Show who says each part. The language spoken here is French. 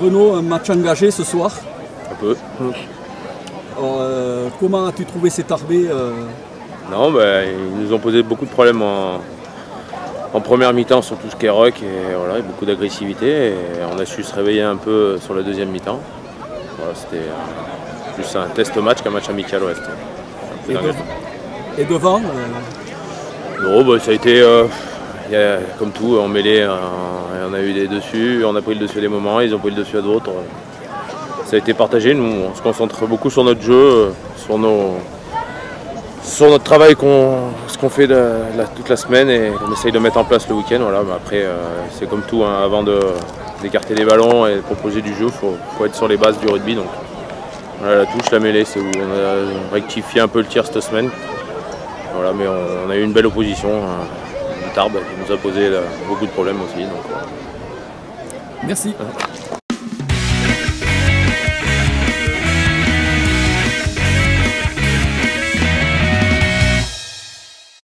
Speaker 1: Benoît, un match engagé ce soir.
Speaker 2: Un peu.
Speaker 1: Comment as-tu trouvé cet Tarbé
Speaker 2: Non, ils nous ont posé beaucoup de problèmes en première mi-temps sur tout ce qui est rock et voilà, beaucoup d'agressivité. Et on a su se réveiller un peu sur la deuxième mi-temps. Voilà, c'était plus un test match qu'un match amical. Ouais,
Speaker 1: et devant
Speaker 2: Non, ça a été comme tout, en mêlée, on a eu des dessus, on a pris le dessus à des moments, ils ont pris le dessus à d'autres. Ça a été partagé, nous on se concentre beaucoup sur notre jeu, sur notre travail, ce qu'on fait toute la semaine et on essaye de mettre en place le week-end. Voilà. Mais après, c'est comme tout, hein, avant d'écarter les ballons et de proposer du jeu, il faut être sur les bases du rugby. Donc, voilà, la touche, la mêlée, c'est où on a rectifié un peu le tir cette semaine. Voilà, mais on a eu une belle opposition. Tarbes qui nous a posé beaucoup de problèmes aussi. Donc,
Speaker 1: Merci.